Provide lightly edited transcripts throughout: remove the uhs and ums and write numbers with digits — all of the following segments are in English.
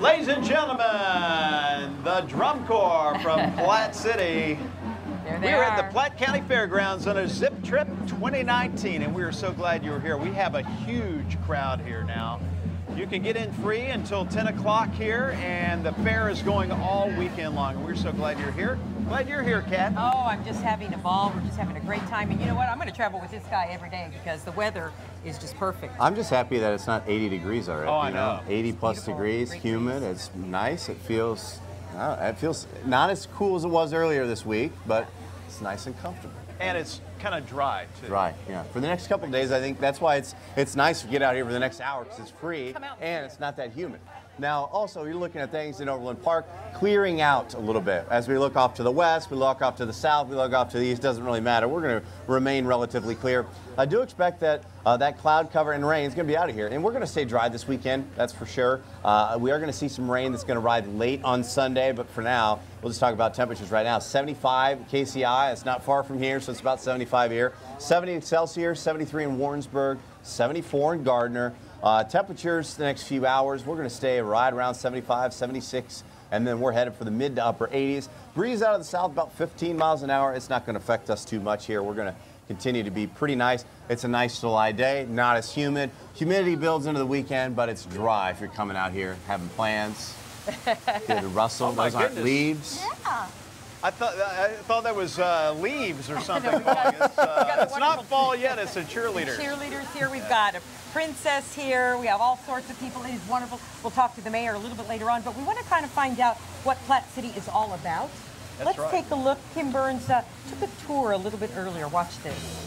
Ladies and gentlemen, the Drum Corps from Platte City. We're at the Platte County Fairgrounds on a Zip Trip 2019, and we are so glad you're here. We have a huge crowd here now. You can get in free until 10 o'clock here, and the fair is going all weekend long. We're so glad you're here. Glad you're here, Kat. Oh, I'm just having a ball. We're just having a great time. And you know what? I'm going to travel with this guy every day because the weather is just perfect. I'm just happy that it's not 80 degrees already. Oh, I know. 80 plus degrees, humid. It's nice. It feels not as cool as it was earlier this week, but it's nice and comfortable. And it's kind of dry, too. Dry, yeah. For the next couple of days, I think that's why it's nice to get out here for the next hour because it's free and it's not that humid. Now, also, you're looking at things in Overland Park clearing out a little bit. As we look off to the west, we look off to the south, we look off to the east, doesn't really matter. We're going to remain relatively clear. I do expect that that cloud cover and rain is going to be out of here. And we're going to stay dry this weekend, that's for sure. We are going to see some rain that's going to arrive late on Sunday, but for now, we'll just talk about temperatures right now. 75 KCI, it's not far from here, so it's about 75 here. 70 in Excelsior, 73 in Warrensburg, 74 in Gardner. Temperatures the next few hours, we're going to stay right around 75, 76, and then we're headed for the mid to upper 80s. Breeze out of the south about 15 miles an hour. It's not going to affect us too much here. We're going to continue to be pretty nice. It's a nice July day, not as humid. Humidity builds into the weekend, but it's dry if you're coming out here having plans. Hear the rustle, those aren't leaves. Yeah. I thought that was leaves or something. It's not fall yet, it's a cheerleader. Cheerleaders here. We've got a princess here. We have all sorts of people. It is wonderful. We'll talk to the mayor a little bit later on, but we want to kind of find out what Platte City is all about. Let's take a look. Kim Burns took a tour a little bit earlier. Watch this.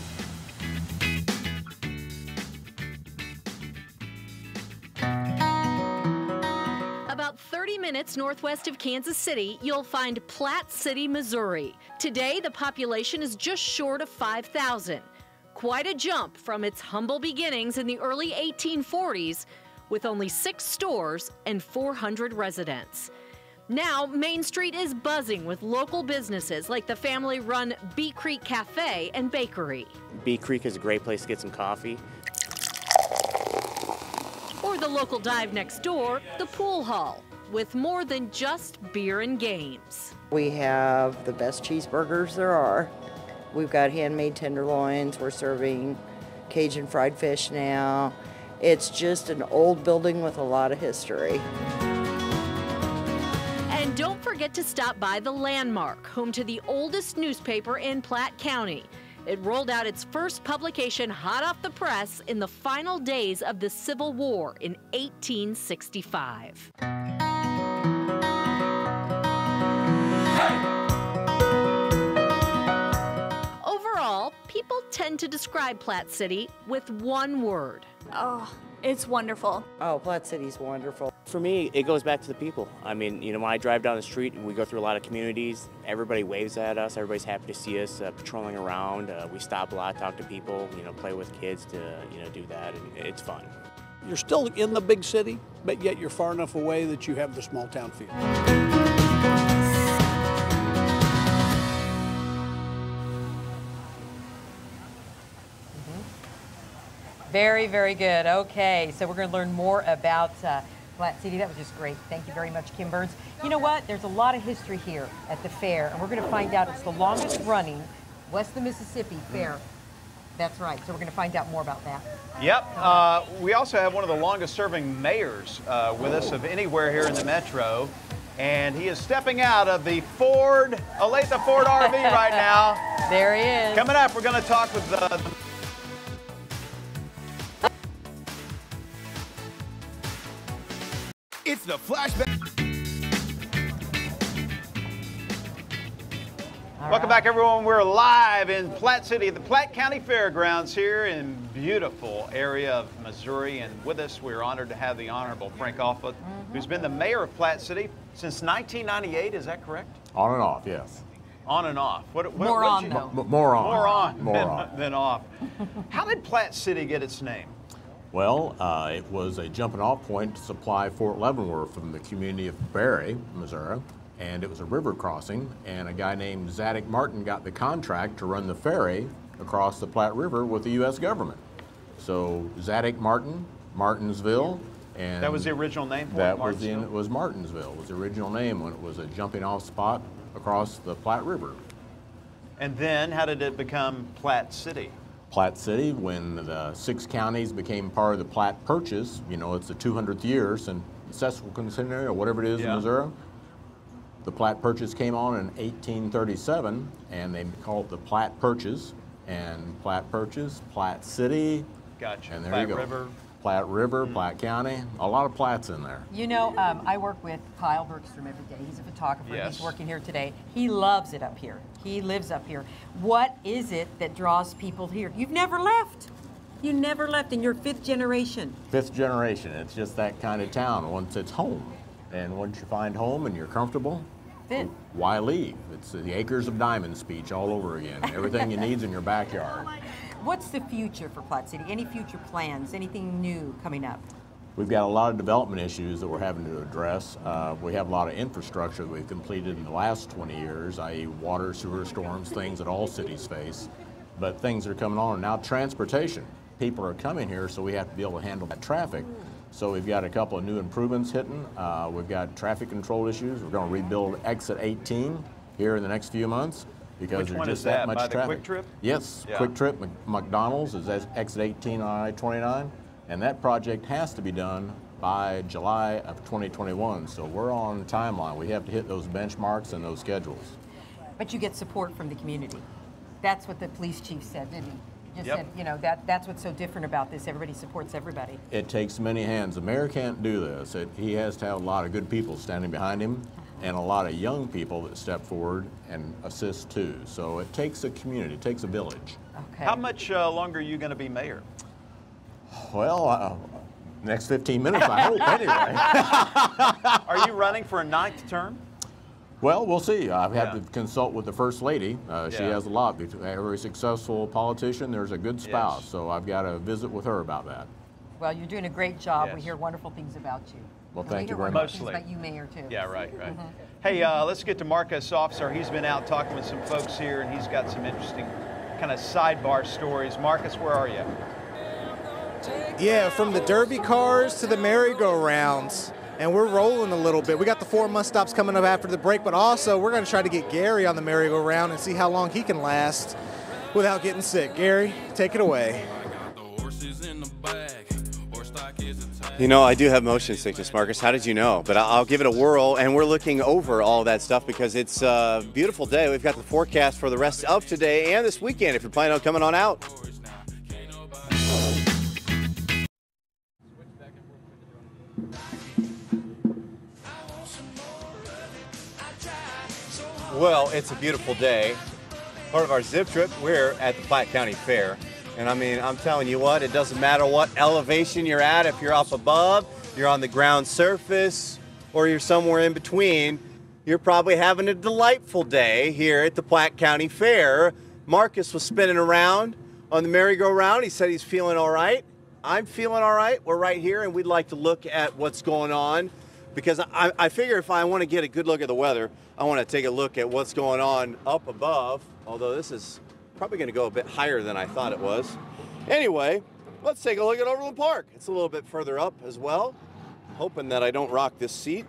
About 30 minutes northwest of Kansas City, you'll find Platte City, Missouri. Today, the population is just short of 5,000. Quite a jump from its humble beginnings in the early 1840s, with only 6 stores and 400 residents. Now, Main Street is buzzing with local businesses like the family-run Bee Creek Café and Bakery. Bee Creek is a great place to get some coffee. Or the local dive next door, the Pool Hall, with more than just beer and games. We have the best cheeseburgers there are. We've got handmade tenderloins. We're serving Cajun fried fish now. It's just an old building with a lot of history. And don't forget to stop by the Landmark, home to the oldest newspaper in Platte County. It rolled out its first publication hot off the press in the final days of the Civil War in 1865. Overall, people tend to describe Platte City with one word. Oh, it's wonderful. Oh, Platte City's wonderful. For me, it goes back to the people. I mean, you know, when I drive down the street, we go through a lot of communities. Everybody waves at us. Everybody's happy to see us patrolling around. We stop a lot, talk to people, you know, play with kids to, you know, do that, and it's fun. You're still in the big city, but yet you're far enough away that you have the small town feel. Very, very good. Okay, so we're going to learn more about Platte City. That was just great. Thank you very much, Kim Burns. You know what? There's a lot of history here at the fair, and we're going to find out it's the longest running west of the Mississippi fair. That's right. So we're going to find out more about that. Yep. We also have one of the longest serving mayors with us of anywhere here in the metro. And he is stepping out of the Ford RV right now. There he is. Coming up, we're going to talk with the It's the flashback. Welcome back, everyone. We're live in Platte City at the Platte County Fairgrounds here in beautiful area of Missouri. And with us, we're honored to have the Honorable Frank Offutt, who's been the mayor of Platte City since 1998. Is that correct? On and off, yes. On and off. More on, though. More on. More on, More on. than off. How did Platte City get its name? Well, it was a jumping off point to supply Fort Leavenworth from the community of Barry, Missouri. And it was a river crossing, and a guy named Zadig Martin got the contract to run the ferry across the Platte River with the U.S. government. So Zadig Martin, Martinsville, And that was the original name for that it, it was Martinsville. Was the original name when it was a jumping off spot across the Platte River. And then how did it become Platte City? Platte City, when the 6 counties became part of the Platte Purchase, you know, it's the 200th year since Susquehanna or whatever it is in Missouri. The Platte Purchase came on in 1837, and they called it the Platte Purchase, and Platte Purchase, Platte City. Gotcha. And there Platte you go. River. Platte River, Platte County, a lot of Plattes in there. You know, I work with Kyle Bergstrom every day. He's a photographer. Yes. He's working here today. He loves it up here. He lives up here. What is it that draws people here? You've never left. You never left, and you're 5th generation. 5th generation. It's just that kind of town once it's home. And once you find home and you're comfortable, why leave? It's the acres of diamond speech all over again. Everything you need's in your backyard. What's the future for Platte City? Any future plans? Anything new coming up? We've got a lot of development issues that we're having to address. We have a lot of infrastructure that we've completed in the last 20 years, i.e. water, sewer, storms, things that all cities face. But things are coming on. Now transportation. People are coming here, so we have to be able to handle that traffic. So we've got a couple of new improvements hitting. We've got traffic control issues. We're going to rebuild exit 18 here in the next few months. Because Which there's one just is that? much By traffic. the Quick Trip? Yes, Yeah. Quick Trip McDonald's is exit 18 on I-29, and that project has to be done by July of 2021. So we're on timeline. We have to hit those benchmarks and those schedules. But you get support from the community. That's what the police chief said, didn't he? Just Yep. said, you know, that's what's so different about this. Everybody supports everybody. It takes many hands. The mayor can't do this. He has to have a lot of good people standing behind him and a lot of young people that step forward and assist too. So it takes a community, it takes a village. Okay. How much longer are you going to be mayor? Well, next 15 minutes, I hope, anyway. Are you running for a 9th term? Well, we'll see. I've had to consult with the First Lady. She Yeah. has a lot. A very successful politician. There's a good spouse. Yes. So I've got to visit with her about that. Well, you're doing a great job. Yes. We hear wonderful things about you. Well, And thank we you hear very wonderful much. things Mostly. about you, Mayor, too. Yeah, right. Hey, let's get to Marcus Officer. He's been out talking with some folks here, and he's got some interesting kind of sidebar stories. Marcus, where are you? Yeah, from the derby cars to the merry-go-rounds, and we're rolling a little bit. We got the 4 must-stops coming up after the break, but also we're going to try to get Gary on the merry-go-round and see how long he can last without getting sick. Gary, take it away. You know, I do have motion sickness, Marcus. How did you know? But I'll give it a whirl, and we're looking over all that stuff because it's a beautiful day. We've got the forecast for the rest of today and this weekend if you're planning on coming on out. Well, it's a beautiful day. Part of our zip trip, we're at the Platte County Fair. And I mean, I'm telling you what, it doesn't matter what elevation you're at, if you're up above, you're on the ground surface, or you're somewhere in between, you're probably having a delightful day here at the Platte County Fair. Marcus was spinning around on the merry-go-round. He said he's feeling all right. I'm feeling all right. We're right here, and we'd like to look at what's going on because I figure if I want to get a good look at the weather, I want to take a look at what's going on up above, although this is probably going to go a bit higher than I thought it was. Anyway, let's take a look at Overland Park. It's a little bit further up as well. Hoping that I don't rock this seat.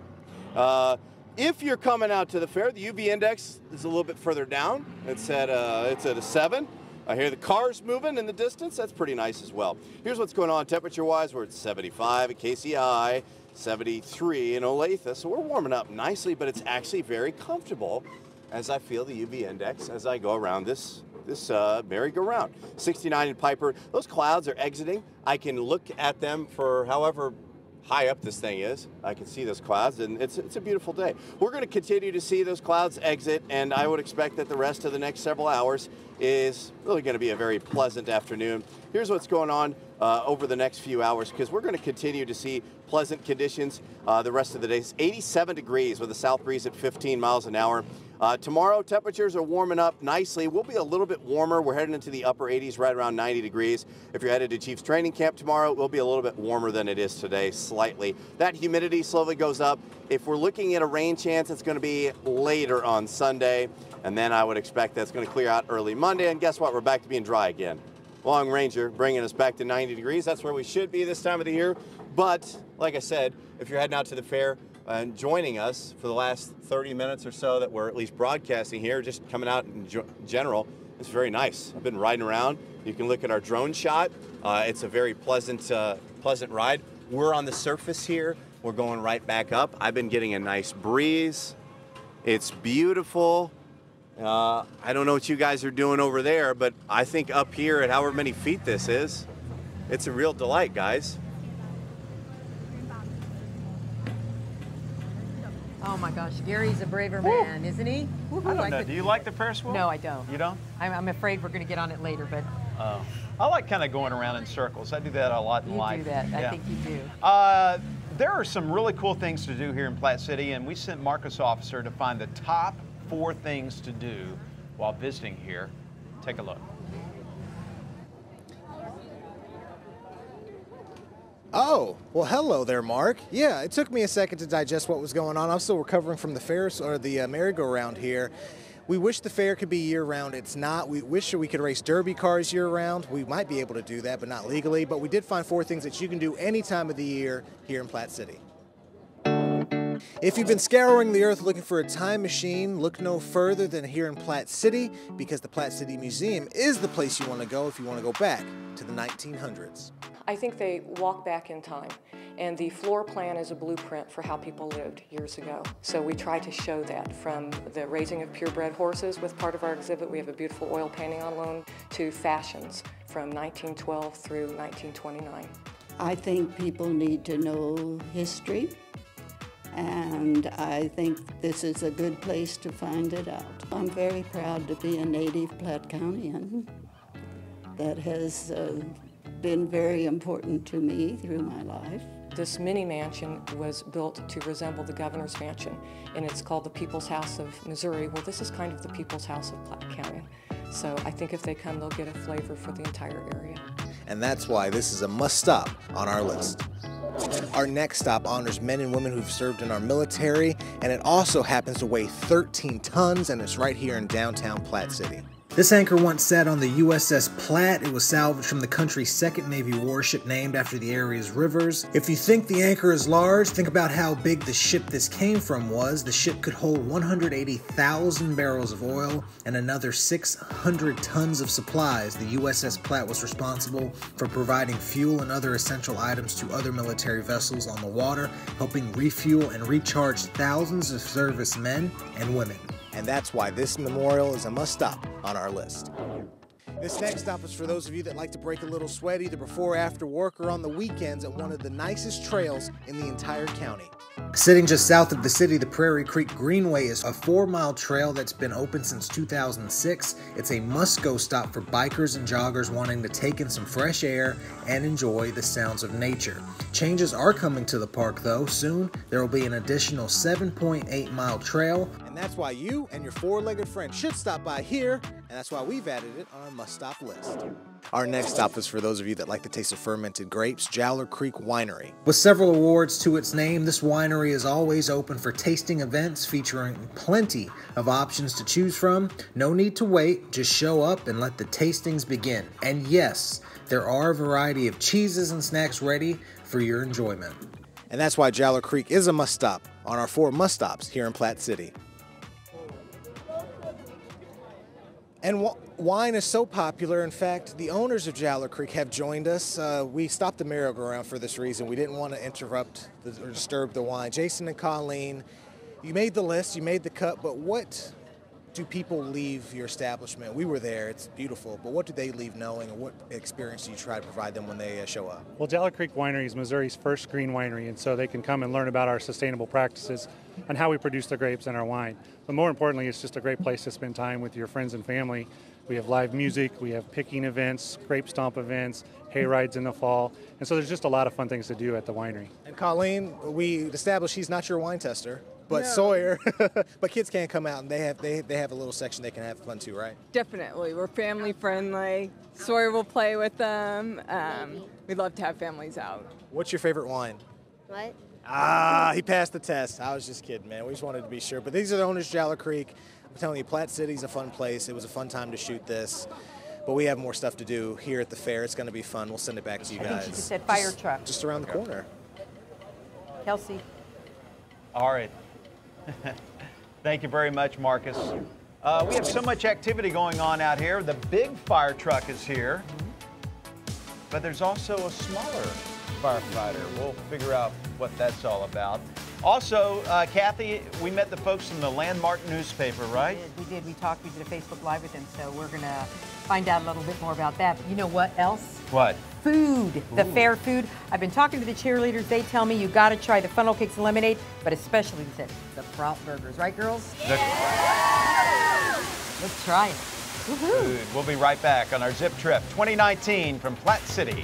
If you're coming out to the fair, the UV index is a little bit further down. It's at a 7. I hear the cars moving in the distance. That's pretty nice as well. Here's what's going on temperature-wise. We're at 75 at KCI, 73 in Olathe. So we're warming up nicely, but it's actually very comfortable as I feel the UV index as I go around this merry-go-round. 69 in Piper. Those clouds are exiting. I can look at them for however high up this thing is. I can see those clouds, and it's a beautiful day. We're going to continue to see those clouds exit, and I would expect that the rest of the next several hours is really going to be a very pleasant afternoon. Here's what's going on over the next few hours, because we're going to continue to see pleasant conditions the rest of the day. It's 87 degrees with a south breeze at 15 miles an hour. Tomorrow, temperatures are warming up nicely. We'll be a little bit warmer. We're heading into the upper 80s, right around 90 degrees. If you're headed to Chiefs Training Camp tomorrow, we'll be a little bit warmer than it is today, slightly. That humidity slowly goes up. If we're looking at a rain chance, it's going to be later on Sunday. And then I would expect that's going to clear out early Monday. And guess what? We're back to being dry again. Long Ranger bringing us back to 90 degrees. That's where we should be this time of the year. But like I said, if you're heading out to the fair and joining us for the last 30 minutes or so that we're at least broadcasting here, just coming out in general, it's very nice. I've been riding around. You can look at our drone shot. It's a very pleasant ride. We're on the surface here. We're going right back up. I've been getting a nice breeze. It's beautiful. I don't know what you guys are doing over there, but I think up here at however many feet this is, it's a real delight, guys. Oh my gosh, Gary's a braver man, isn't he? I don't know. Do you like the Ferris wheel? No, I don't. You don't? I'm afraid we're going to get on it later, but... I like kind of going around in circles. I do that a lot in life. You do that. Yeah. I think you do. There are some really cool things to do here in Platte City, and we sent Marcus Officer to find the top 4 things to do while visiting here. Take a look. Oh, well, hello there, Mark. Yeah, it took me a second to digest what was going on. I'm still recovering from the Ferris or the merry-go-round here. We wish the fair could be year-round. It's not. We wish we could race derby cars year-round. We might be able to do that, but not legally. But we did find 4 things that you can do any time of the year here in Platte City. If you've been scouring the earth looking for a time machine, look no further than here in Platte City, because the Platte City Museum is the place you want to go if you want to go back to the 1900s. I think they walk back in time, and the floor plan is a blueprint for how people lived years ago. So we try to show that, from the raising of purebred horses with part of our exhibit. We have a beautiful oil painting on loan, to fashions from 1912 through 1929. I think people need to know history, and I think this is a good place to find it out. I'm very proud to be a native Platte Countian. That has been very important to me through my life. This mini mansion was built to resemble the governor's mansion, and it's called the People's House of Missouri. Well, this is kind of the People's House of Platte County. So I think if they come, they'll get a flavor for the entire area. And that's why this is a must-stop on our list. Our next stop honors men and women who've served in our military, and it also happens to weigh 13 tons, and it's right here in downtown Platte City. This anchor once sat on the USS Platte. It was salvaged from the country's second Navy warship named after the area's rivers. If you think the anchor is large, think about how big the ship this came from was. The ship could hold 180,000 barrels of oil and another 600 tons of supplies. The USS Platte was responsible for providing fuel and other essential items to other military vessels on the water, helping refuel and recharge thousands of servicemen and women. And that's why this memorial is a must-stop on our list. This next stop is for those of you that like to break a little sweat either before or after work or on the weekends at one of the nicest trails in the entire county. Sitting just south of the city, the Prairie Creek Greenway is a 4-mile trail that's been open since 2006. It's a must-go stop for bikers and joggers wanting to take in some fresh air and enjoy the sounds of nature. Changes are coming to the park though. Soon, there will be an additional 7.8-mile trail. And that's why you and your 4-legged friend should stop by here, and that's why we've added it on our must-stop list. Our next stop is for those of you that like the taste of fermented grapes, Jowler Creek Winery. With several awards to its name, this winery is always open for tasting events featuring plenty of options to choose from. No need to wait, just show up and let the tastings begin. And yes, there are a variety of cheeses and snacks ready for your enjoyment. And that's why Jowler Creek is a must-stop on our 4 must-stops here in Platte City. And wine is so popular, in fact, the owners of Jowler Creek have joined us. We stopped the merry-go-round for this reason. We didn't want to interrupt or disturb the wine. Jason and Colleen, you made the list, you made the cut, but what do people leave your establishment? We were there, it's beautiful, but what do they leave knowing, and what experience do you try to provide them when they show up? Well, Jowler Creek Winery is Missouri's first green winery, and so they can come and learn about our sustainable practices and how we produce the grapes and our wine. But more importantly, it's just a great place to spend time with your friends and family. We have live music, we have picking events, grape stomp events, hay rides in the fall, and so there's just a lot of fun things to do at the winery. And Colleen, we established he's not your wine tester, but No. Sawyer, but kids can come out and they have a little section they can have fun too, right? Definitely. We're family friendly. Sawyer will play with them. We love to have families out. What's your favorite wine? What? Ah, he passed the test. I was just kidding, man. We just wanted to be sure. But these are the owners of Jowler Creek. I'm telling you, Platte City's a fun place. It was a fun time to shoot this. But we have more stuff to do here at the fair. It's going to be fun. We'll send it back to you guys. I think she just said fire truck. Just around the corner. Kelsey. All right. Thank you very much, Marcus. We have so much activity going on out here. The big fire truck is here, but there's also a smaller firefighter. We'll figure out what that's all about. Also, Kathy, we met the folks from the Landmark newspaper, right? We did. We talked. We did a Facebook Live with them, so we're going to find out a little bit more about that. But you know what else? What? Food. The fair food. I've been talking to the cheerleaders. They tell me you got to try the funnel cakes and lemonade, but especially the Kraut burgers. Right, girls? Let's try it. Food. We'll be right back on our Zip Trip 2019 from Platte City.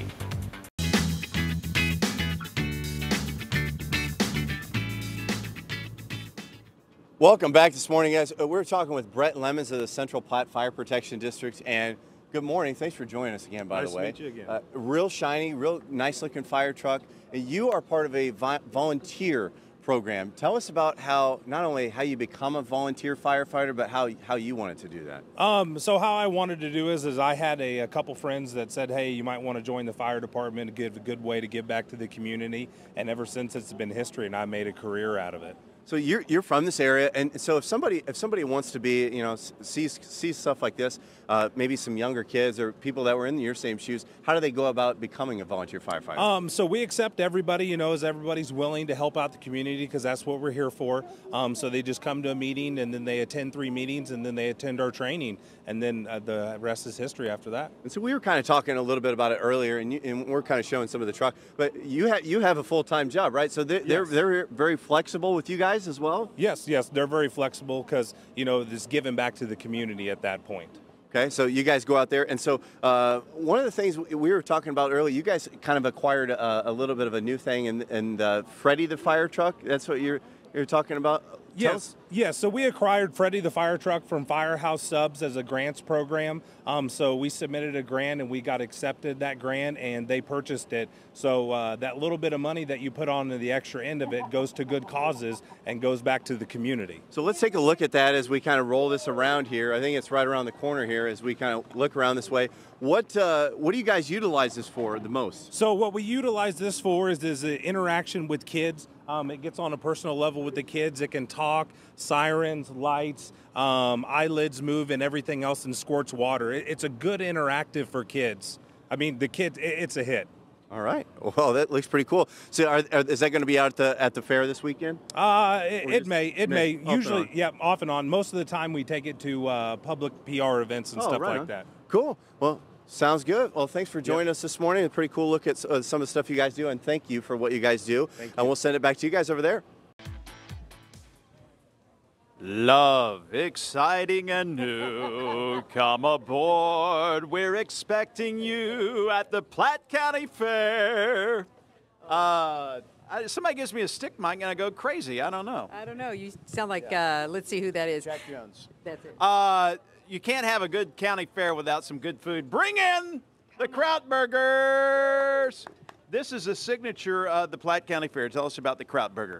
Welcome back this morning, guys. We're talking with Brett Lemons of the Central Platte Fire Protection District, and good morning. Thanks for joining us again, by the way. Nice to meet you again. Real shiny, real nice-looking fire truck. And you are part of a volunteer program. Tell us about how, not only how you become a volunteer firefighter, but how you wanted to do that. So how I wanted to do is I had a couple friends that said, hey, you might want to join the fire department to give a good way to give back to the community. And ever since, it's been history, and I made a career out of it. So you're from this area, and so if somebody wants to be, you know, see stuff like this, maybe some younger kids or people that were in your same shoes, how do they go about becoming a volunteer firefighter? So we accept everybody, you know, as everybody's willing to help out the community, because that's what we're here for. So they just come to a meeting, and then they attend 3 meetings, and then they attend our training, and then the rest is history after that. And so we were kind of talking a little bit about it earlier, and we're kind of showing some of the truck, but you have a full-time job, right? So they're very flexible with you guys as well? Yes, they're very flexible because, you know, this giving back to the community at that point. Okay, so you guys go out there, and so one of the things we were talking about earlier, you guys kind of acquired a little bit of a new thing, and Freddie the fire truck, that's what you're talking about? Yes. So we acquired Freddie the fire truck from Firehouse Subs as a grants program. So we submitted a grant, and we got accepted that grant, and they purchased it. So that little bit of money that you put on to the extra end of it goes to good causes and goes back to the community. So let's take a look at that as we kind of roll this around here. I think it's right around the corner here as we kind of look around this way. What do you guys utilize this for the most? So what we utilize this for is an interaction with kids. It gets on a personal level with the kids. It can talk, sirens, lights, eyelids move, and everything else, and squirts water. It's a good interactive for kids. I mean, the kids, it's a hit. All right. Well, that looks pretty cool. So, is that going to be out at the fair this weekend? It may. Usually, yeah, off and on. Most of the time, we take it to public PR events and stuff like that. Cool. Well, sounds good. Well, thanks for joining us this morning. A pretty cool look at some of the stuff you guys do, and thank you for what you guys do. And we'll send it back to you guys over there. Love, exciting and new. Come aboard. We're expecting you at the Platte County Fair. Somebody gives me a stick mic and I go crazy. I don't know. I don't know. You sound like, let's see who that is. Jack Jones. That's it. You can't have a good county fair without some good food. Bring in the Kraut Burgers. This is a signature of the Platte County Fair. Tell us about the Kraut Burger.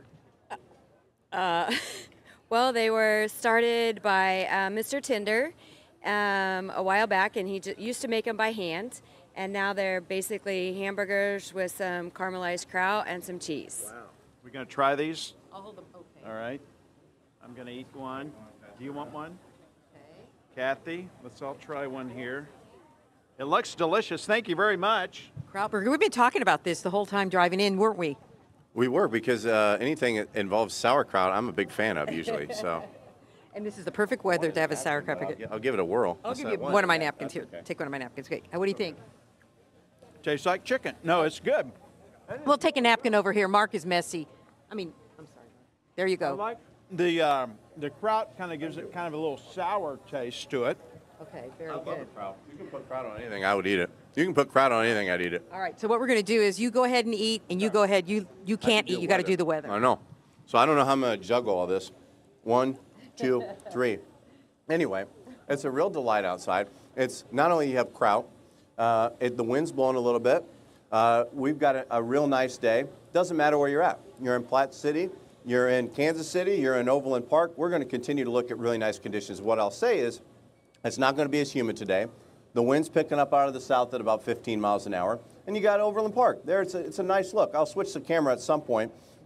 Well, they were started by Mr. Tinder a while back, and he used to make them by hand. And now they're basically hamburgers with some caramelized kraut and some cheese. Wow. We're going to try these? I'll hold them open. All right. I'm going to eat one. Do you want one? Okay. Kathy, let's all try one here. It looks delicious. Thank you very much. Kraut Burger. We've been talking about this the whole time driving in, weren't we? We were, because anything that involves sauerkraut, I'm a big fan of usually. So. And this is the perfect weather to have a sauerkraut. I'll give it a whirl. I'll give you one of my napkins here. Okay. Take one of my napkins. Okay. What do you think? Tastes like chicken. No, it's good. We'll take a napkin over here. Mark is messy. I'm sorry. There you go. I like the kraut kind of gives it kind of a little sour taste to it. Okay, very good. Love the kraut. You can put kraut on anything, I would eat it. You can put kraut on anything, I'd eat it. All right, so what we're going to do is you go ahead and eat, and you go ahead. You can't eat. You got to do the weather. I know. So I don't know how I'm going to juggle all this. 1, 2, 3. Anyway, it's a real delight outside. It's not only you have kraut, the wind's blowing a little bit. We've got a real nice day. Doesn't matter where you're at. You're in Platte City, you're in Kansas City, you're in Overland Park. We're going to continue to look at really nice conditions. What I'll say is it's not going to be as humid today. The wind's picking up out of the south at about 15 miles an hour. And you got Overland Park. There, it's a nice look. I'll switch the camera at some point.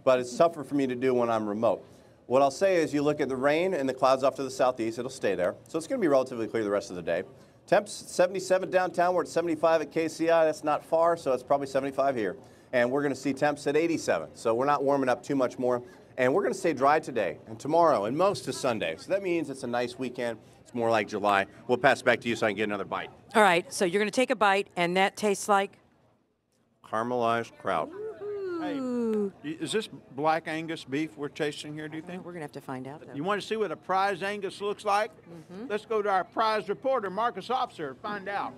but it's tougher for me to do when I'm remote. What I'll say is you look at the rain and the clouds off to the southeast, it'll stay there. So it's going to be relatively clear the rest of the day. Temps 77 downtown, we're at 75 at KCI. That's not far, so it's probably 75 here. And we're going to see temps at 87. So we're not warming up too much more. And we're going to stay dry today and tomorrow and most of Sunday. So that means it's a nice weekend. It's more like July. We'll pass it back to you so I can get another bite. All right, so you're going to take a bite, and that tastes like? Caramelized kraut. Hey, is this black Angus beef we're tasting here, do you think? We're going to have to find out, though. You want to see what a prize Angus looks like? Let's go to our prize reporter, Marcus Officer, and find out.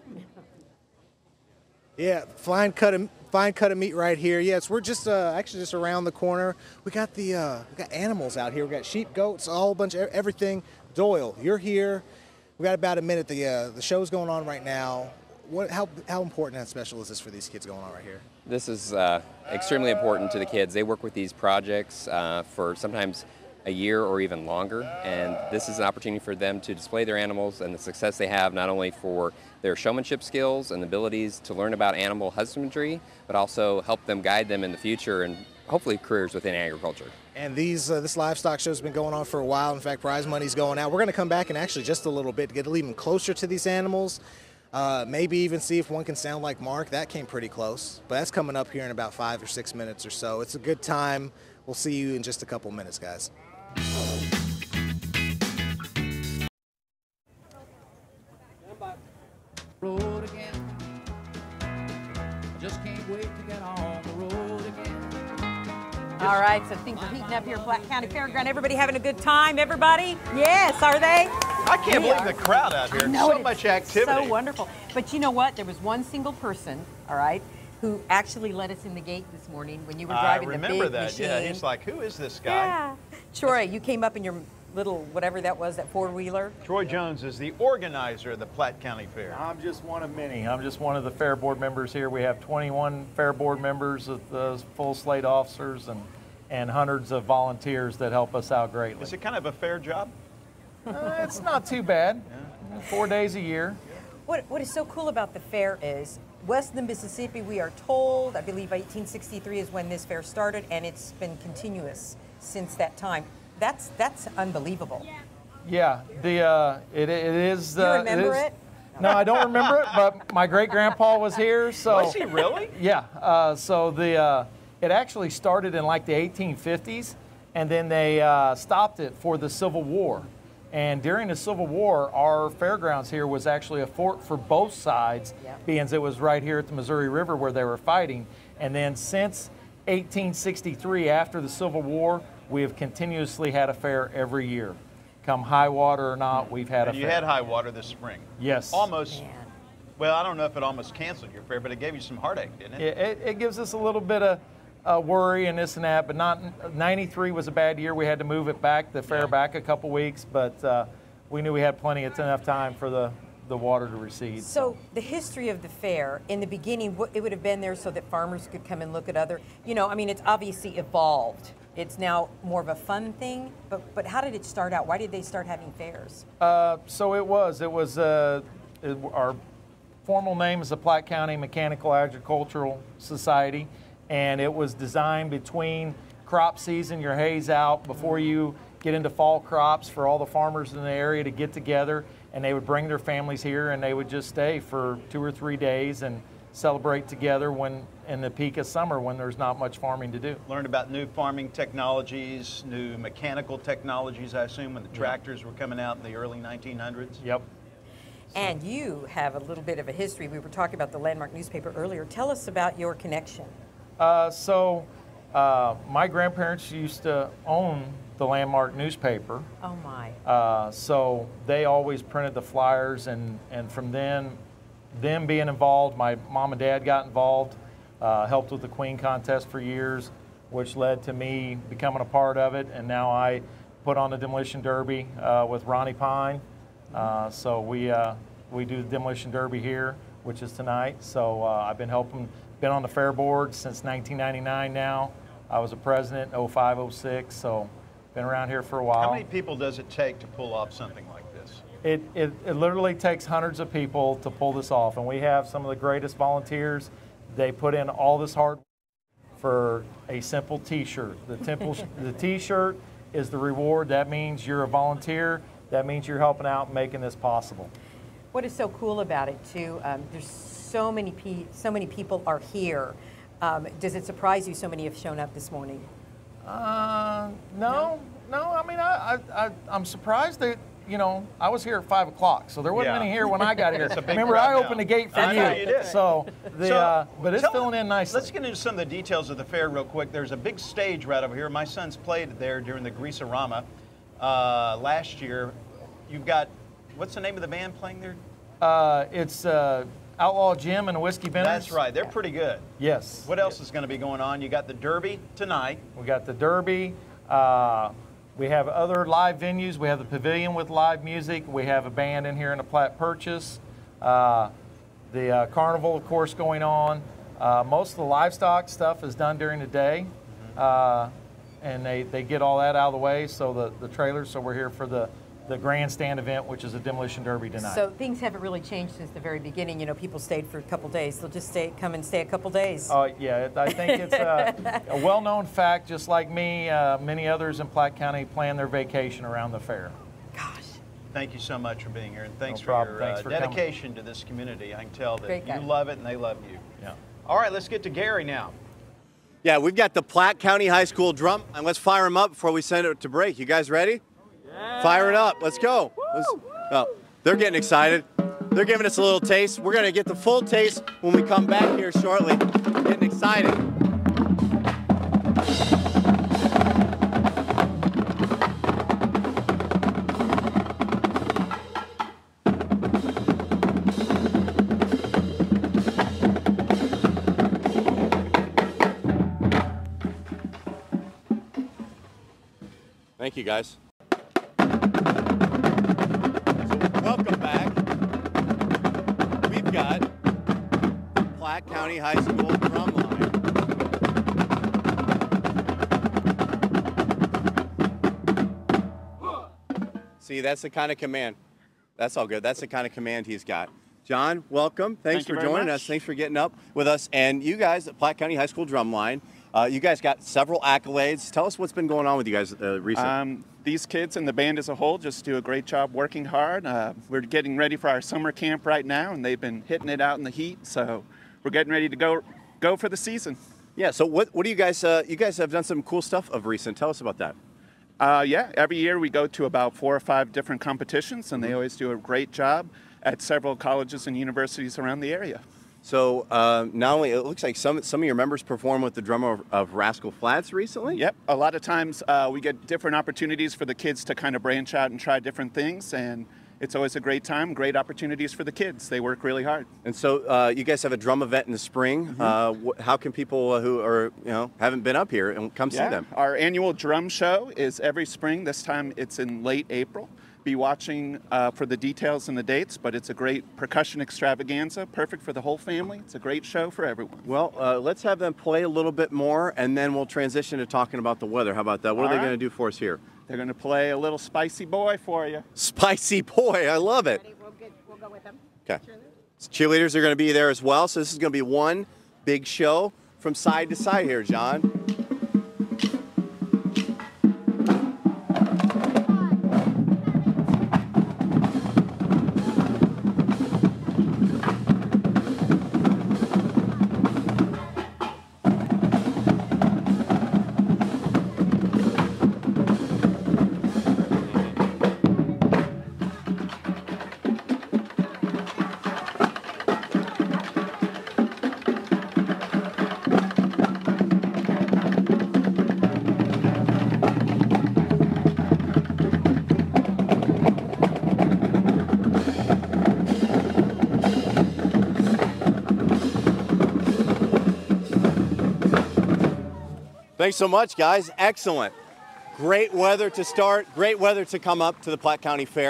Yeah, fine cut of meat right here. Yes, we're just actually just around the corner. We got we got animals out here. We got sheep, goats, a whole bunch of everything. Doyle, you're here. We got about a minute. The show's going on right now. How important and special is this for these kids going on right here? This is extremely important to the kids. They work with these projects for sometimes a year or even longer, and this is an opportunity for them to display their animals and the success they have, not only for their showmanship skills and abilities to learn about animal husbandry, but also help them guide them in the future and hopefully careers within agriculture. And this livestock show's been going on for a while. In fact, prize money's going out. We're going to come back in actually just a little bit to get even closer to these animals. Maybe even see if one can sound like Mark. That came pretty close, but that's coming up here in about 5 or 6 minutes or so. It's a good time. We'll see you in just a couple minutes, guys. Road again. Just can't wait to get on the road again. All right, so things are heating up here at Platte County Fairground. Everybody having a good time, everybody? Yes, are they? I can't believe the crowd out here. So much activity. So wonderful. But you know what? There was one single person, all right, who actually let us in the gate this morning when you were driving the big machine. I remember that, yeah. He's like, who is this guy? Yeah. Troy, you came up in your little, whatever that was, that four-wheeler. Troy Jones is the organizer of the Platte County Fair. I'm just one of many. I'm just one of the fair board members here. We have 21 fair board members, the full slate officers, and hundreds of volunteers that help us out greatly. Is it kind of a fair job? It's not too bad. 4 days a year. What is so cool about the fair is, west of the Mississippi, we are told, I believe 1863 is when this fair started, and it's been continuous since that time. That's unbelievable. Yeah, it is. You remember it? No, I don't remember it, but my great-grandpa was here. So was he really? Yeah. It actually started in like the 1850s, and then they stopped it for the Civil War. And during the Civil War, our fairgrounds here was actually a fort for both sides, being it was right here at the Missouri River where they were fighting. And then since 1863, after the Civil War, we have continuously had a fair every year. Come high water or not, we've had a fair. You had high water this spring. Yes. Almost. Well, I don't know if it almost canceled your fair, but it gave you some heartache, didn't it? It gives us a little bit of worry and this and that, but not. 93 was a bad year. We had to move it back, the fair back a couple weeks, but we knew we had plenty of enough time for the water to recede. So the history of the fair, in the beginning, it would have been there so that farmers could come and look at other, I mean, it's obviously evolved. It's now more of a fun thing, but how did it start out? Why did they start having fairs? So it was our formal name is the Platte County Mechanical Agricultural Society, and it was designed between crop season, your hay's out, before you get into fall crops, for all the farmers in the area to get together, and they would bring their families here and they would just stay for 2 or 3 days and celebrate together when in the peak of summer when there's not much farming to do. Learned about new farming technologies, new mechanical technologies, I assume, when the tractors were coming out in the early 1900s. Yep. And you have a little bit of a history. We were talking about the Landmark newspaper earlier. Tell us about your connection. My grandparents used to own the Landmark newspaper. Oh my. So they always printed the flyers, and from them being involved, my mom and dad got involved, helped with the Queen contest for years, which led to me becoming a part of it, and now I put on the Demolition Derby with Ronnie Pine. So we do the Demolition Derby here, which is tonight. So I've been on the fair board since 1999 now. I was a president in 05, 06, so been around here for a while. How many people does it take to pull off something like this? It literally takes hundreds of people to pull this off, and we have some of the greatest volunteers. They put in all this hard work for a simple T-shirt. The T-shirt is the reward. That means you're a volunteer. That means you're helping out and making this possible. What is so cool about it too? There's so many people are here. Does it surprise you so many have shown up this morning? No. I mean, I'm surprised that, you know, I was here at 5 o'clock, so there wasn't many here when I got here. Remember, I opened the gate for you. You did. So, but it's filling in nicely. Let's get into some of the details of the fair real quick. There's a big stage right over here. My sons played there during the Greaserama last year. You've got, what's the name of the band playing there? It's Outlaw Jim and the Whiskey Benders. That's right. They're pretty good. Yes. What else is going to be going on? You got the Derby tonight. We got the Derby. We have other live venues. We have the Pavilion with live music. We have a band in here in the Platte Purchase. The Carnival, of course, going on. Most of the livestock stuff is done during the day. And they get all that out of the way, so the trailers. So we're here for the grandstand event, which is a demolition derby tonight. So things haven't really changed since the very beginning. You know, people stayed for a couple days. They'll just come and stay a couple days. Oh, yeah. I think it's a well-known fact, just like me, many others in Platte County plan their vacation around the fair. Thank you so much for being here, and thanks No for problem. your Thanks for dedication to this community. I can tell that Great guy. you love it and they love you. Yeah. All right, let's get to Gary now. Yeah, we've got the Platte County High School drum, and let's fire them up before we send it to break. You guys ready? Fire it up. Let's go. Oh, they're getting excited. They're giving us a little taste. We're going to get the full taste when we come back here shortly. Getting excited. Thank you, guys. Welcome back. We've got Platte County High School drum line. See, that's the kind of command. That's all good. That's the kind of command he's got. John, welcome. Thanks for joining us. Thanks for getting up with us. And you guys at Platte County High School drum line, you guys got several accolades. Tell us what's been going on with you guys recently. These kids and the band as a whole just do a great job working hard. We're getting ready for our summer camp right now, and they've been hitting it out in the heat. So we're getting ready to go for the season. Yeah. So what do you guys? You guys have done some cool stuff of recent. Tell us about that. Yeah. Every year we go to about 4 or 5 different competitions, and they always do a great job at several colleges and universities around the area. So not only, it looks like some of your members perform with the drummer of Rascal Flatts recently? Yep. A lot of times we get different opportunities for the kids to kind of branch out and try different things, and it's always a great time, great opportunities for the kids. They work really hard. And so you guys have a drum event in the spring. How can people who are, haven't been up here and come see them? Our annual drum show is every spring. This time it's in late April. Be watching for the details and the dates, but it's a great percussion extravaganza, perfect for the whole family. It's a great show for everyone. Well, let's have them play a little bit more, and then we'll transition to talking about the weather. How about that? What are they going to do for us here? They're going to play a little Spicy Boy for you. Spicy Boy, I love it. We'll go with them. Okay. Cheerleaders are going to be there as well, so this is going to be one big show from side to side here, John. Thanks so much, guys. Excellent. Great weather to start. Great weather to come up to the Platte County Fair.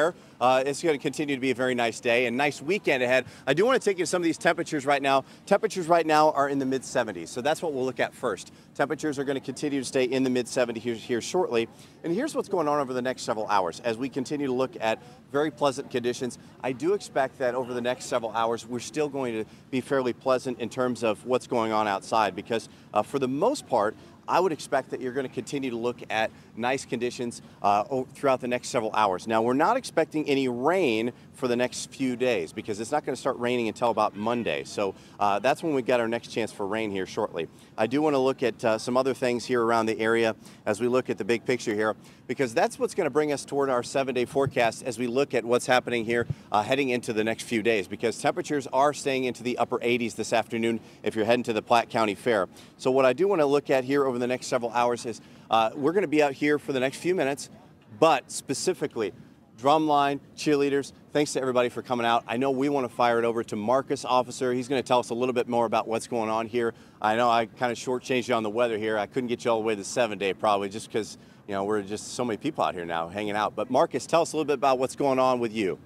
it's going to continue to be a very nice day and nice weekend ahead. I do want to take you to some of these temperatures right now. Temperatures right now are in the mid-70s, so that's what we'll look at first. Temperatures are going to continue to stay in the mid-70s here shortly. And here's what's going on over the next several hours. As we continue to look at very pleasant conditions, I do expect that over the next several hours, we're still going to be fairly pleasant in terms of what's going on outside, because for the most part, I would expect that you're going to continue to look at nice conditions throughout the next several hours. Now, we're not expecting any rain for the next few days because it's not going to start raining until about Monday. So that's when we get our next chance for rain here shortly. I do want to look at some other things here around the area as we look at the big picture here, because that's what's going to bring us toward our 7-day forecast as we look at what's happening here heading into the next few days, because temperatures are staying into the upper 80s this afternoon if you're heading to the Platte County Fair. So what I do want to look at here over the next several hours is we're going to be out here for the next few minutes, but specifically drumline, cheerleaders, thanks to everybody for coming out. I know we want to fire it over to Marcus Officer. He's going to tell us a little bit more about what's going on here. I know I kind of shortchanged you on the weather here. I couldn't get you all the way to the 7-day probably just because, you know, we're just so many people out here now hanging out. But Marcus, tell us a little bit about what's going on with you.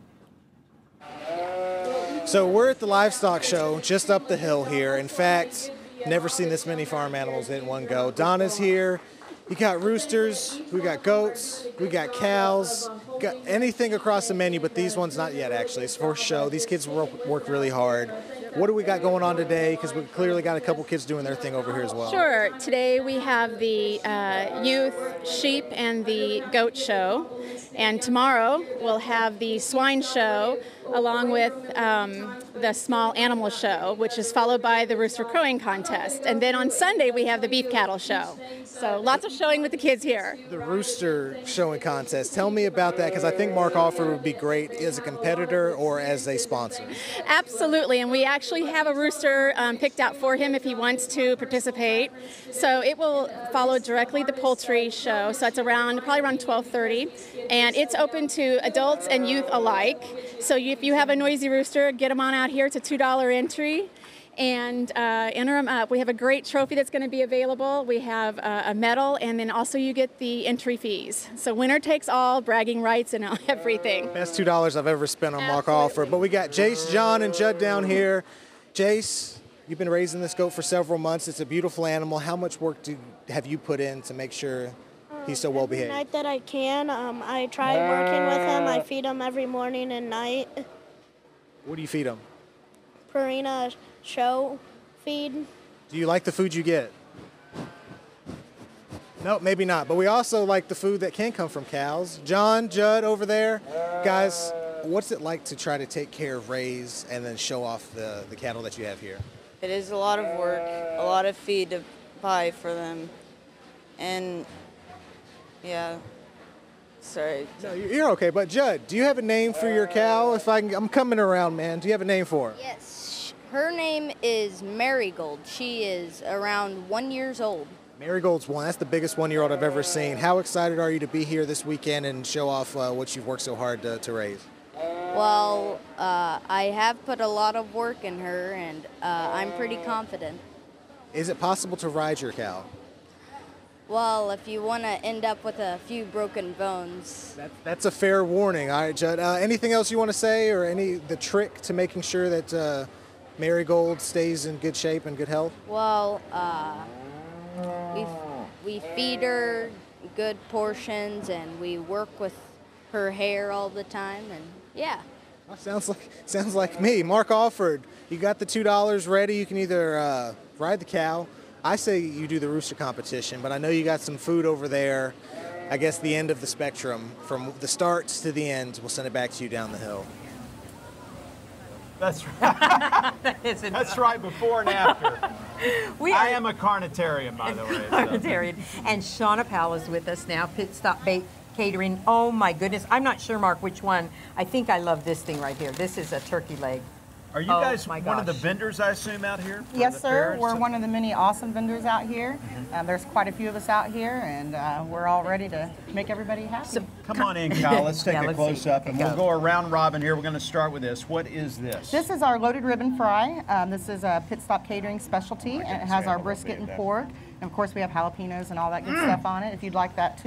So we're at the livestock show just up the hill here. In fact, never seen this many farm animals in one go. Donna's here. You got roosters, we got goats, we got cows, got anything across the menu, but these ones not yet actually. It's for show. These kids work really hard. What do we got going on today? Because we clearly got a couple kids doing their thing over here as well. Sure. Today we have the youth sheep and the goat show. And tomorrow we'll have the swine show along with the small animal show, which is followed by the rooster crowing contest. And then on Sunday we have the beef cattle show. So lots of showing with the kids here. The rooster showing contest. Tell me about that, because I think Mark Alford would be great as a competitor or as a sponsor. Absolutely, and we actually have a rooster picked out for him if he wants to participate. So it will follow directly the poultry show. So it's probably around 12:30, and it's open to adults and youth alike. So if you have a noisy rooster, get them on out here. It's a $2 entry. And enter them up. We have a great trophy that's going to be available. We have a medal, and then also you get the entry fees. So winner takes all, bragging rights and everything. Best $2 I've ever spent on Mark Alford. But we got Jace, John, and Judd down here. Jace, you've been raising this goat for several months. It's a beautiful animal. How much work have you put in to make sure he's so well behaved? Every night that I can. I try working with him. I feed him every morning and night. What do you feed him? Purina show feed. Do you like the food you get? No, maybe not. But we also like the food that can come from cows. John, Judd over there. Guys, what's it like to try to take care of, raise, and then show off the cattle that you have here? It is a lot of work, a lot of feed to buy for them. And, yeah, sorry. No, you're okay. But Judd, do you have a name for your cow? I'm coming around, man. Do you have a name for her? Yes. Her name is Marigold. She is around 1 year old. Marigold's one. That's the biggest 1-year-old I've ever seen. How excited are you to be here this weekend and show off what you've worked so hard to raise? Well, I have put a lot of work in her, and I'm pretty confident. Is it possible to ride your cow? Well, if you want to end up with a few broken bones. That's a fair warning. All right, Judd. Anything else you want to say, or the trick to making sure that Marigold stays in good shape and good health? Well, we feed her good portions, and we work with her hair all the time, and yeah. Well, sounds like me. Mark Alford, you got the $2 ready. You can either ride the cow. I say you do the rooster competition, but I know you got some food over there. I guess the end of the spectrum, from the starts to the end. We'll send it back to you down the hill. That's right. That's right, before and after. I am a carnitarian, by the way. Carnitarian. And Shauna Powell is with us now, Pit Stop Catering. Oh my goodness. I'm not sure, Mark, which one. I think I love this thing right here. This is a turkey leg. Are you guys one of the vendors, I assume, out here? Yes, sir. We're one of the many awesome vendors out here. There's quite a few of us out here, and we're all ready to make everybody happy. So, come on in, Kyle. Let's take a close-up, and we'll go around robin here. We're going to start with this. What is this? This is our loaded ribbon fry. This is a Pit Stop Catering specialty, and it has our brisket and pork. And, of course, we have jalapenos and all that good stuff on it, if you'd like that, too.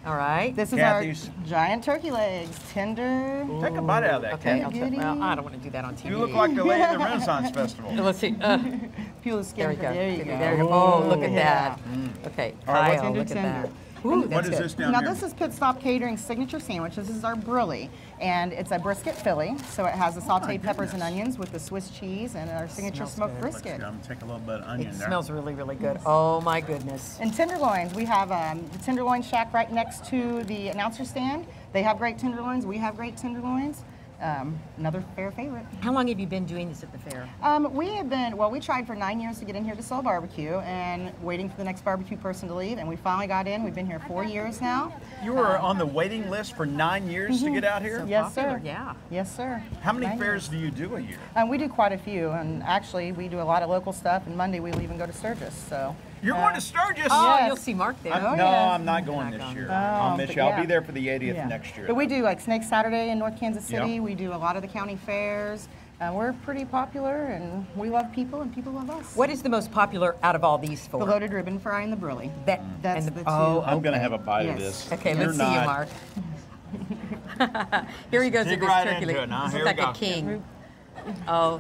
All right. This is Kathy's. our giant turkey legs, tender. Take a bite out of that, Okay, Kathy. well, I don't want to do that on TV. You look like the lady at the Renaissance Festival. Let's see. Peel the skin. There you go. There you go. Oh, look at Yeah. that. Okay, All right, Kyle, tender, look at tender. that. Ooh, What is this down Now here? this is Pit Stop Catering's signature sandwich. This is our brulee, and it's a brisket Philly. So it has the sautéed peppers and onions with the Swiss cheese and our signature smoked brisket. I'm gonna take a little bit of onion It there. smells really, really good. Oh my goodness. And tenderloins, we have the tenderloin shack right next to the announcer stand. They have great tenderloins. We have great tenderloins. Another fair favorite. How long have you been doing this at the fair? We tried for 9 years to get in here to sell barbecue and waiting for the next barbecue person to leave, and we finally got in. We've been here 4 years now. You were on the waiting list for 9 years to get out here? So yes, popular, sir. yeah. Yes, sir. How many 9 fairs years. do you do a year? We do quite a few, and actually we do a lot of local stuff, and Monday we'll even go to Sturgis. So You're going to Sturgis? Oh, Yes. you'll see Mark there. No, I'm not going this year. I'll miss you. I'll be there for the 80th Yeah. next year. But we do like Snake Saturday in North Kansas City. Yep. We do a lot of the county fairs. We're pretty popular, and we love people, and people love us. What is the most popular out of all these four? The loaded ribbon fry and the brulee. That's and the two. I'm going to have a bite of Yes. this. Okay, You're let's see you, not. Mark. Here he goes with Dig his right turkey into leg. it now. This Here looks we like a go. king. Oh.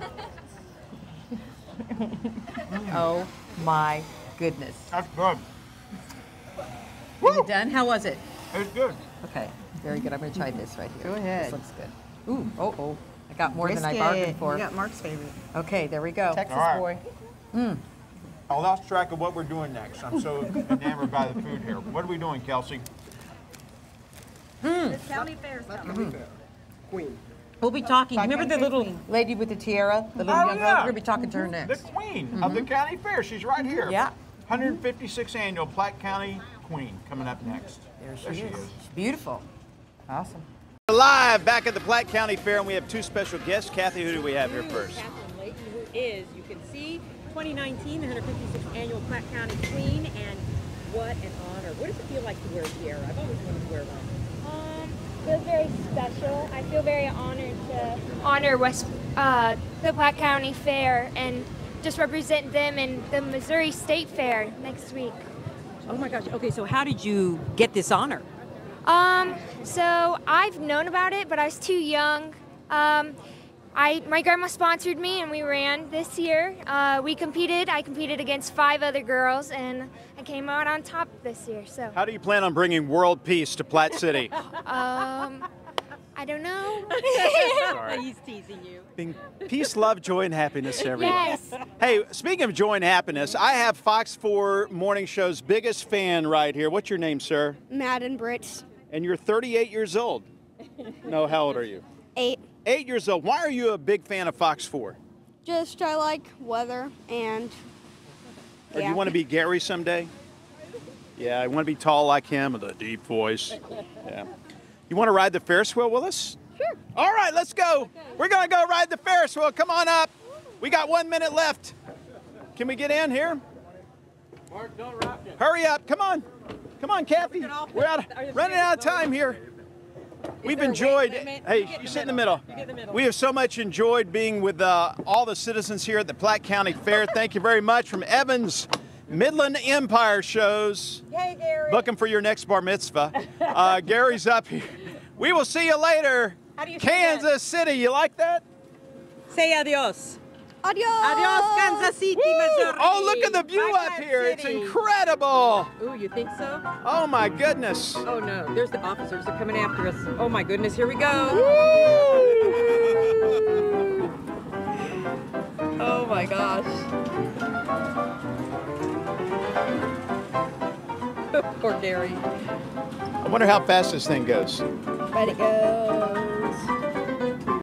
Oh my goodness. That's good. Are you done? How was it? It's good. Okay, very good. I'm going to try this right here. Go ahead. This looks good. Ooh, oh. I got more than I Brisket. bargained for. You got Mark's favorite. Okay, there we go. Texas All right. boy. I lost track of what we're doing next. I'm so enamored by the food here. What are we doing, Kelsey? The county fair's coming. Queen. We'll be talking. Platte Remember the County little Queen. lady with the tiara? The little Oh, young yeah. girl? We're going to be talking to her The next. queen of the county fair. She's right here. Yeah. 156th annual Platte County Queen coming up next. There she is. She's beautiful. Awesome. We're live back at the Platte County Fair, and we have two special guests. Kathy, who do we have here first? Catherine Layton, who is, you can see, 2019, the 156th annual Platte County Queen, and what an honor. What does it feel like to wear a tiara? I've always wanted to wear one. Feels very special. I feel very honored to honor the Platte County Fair and just represent them in the Missouri State Fair next week. Oh my gosh. Okay, so how did you get this honor? So I've known about it, but I was too young. My grandma sponsored me, and we ran this year. I competed against 5 other girls, and I came out on top this year. So How do you plan on bringing world peace to Platte City? I don't know. Sorry. He's teasing you. Peace, love, joy, and happiness to everyone. Yes. Hey, speaking of joy and happiness, I have FOX4 Morning Show's biggest fan right here. What's your name, sir? Madden Brits. And you're 38 years old. No, how old are you? 8. 8 years old. Why are you a big fan of FOX4? Just I like weather and Or do you want to be Gary someday? Yeah, I want to be tall like him with a deep voice. Yeah. You want to ride the Ferris wheel with us? Sure. All right, let's go. We're going to go ride the Ferris wheel. Come on up. We got 1 minute left. Can we get in here? Mark, don't rock it. Hurry up. Come on. Come on, Kathy. We're running out of time here. We've enjoyed. Hey, you sit in the middle. We have so much enjoyed being with all the citizens here at the Platte County Fair. Thank you very much from Evans Midland Empire Shows. Hey, Gary. Looking for your next bar mitzvah. Gary's up here. We will see you later. How do you say Kansas City. You like that? Say adios. Adios. Adios, Kansas City, Missouri. Oh, look at the view up here. It's incredible. Ooh, you think so? Oh, my goodness. Oh, no. There's the officers. They're coming after us. Oh, my goodness. Here we go. Oh, my gosh. Poor Gary. I wonder how fast this thing goes. Ready to go.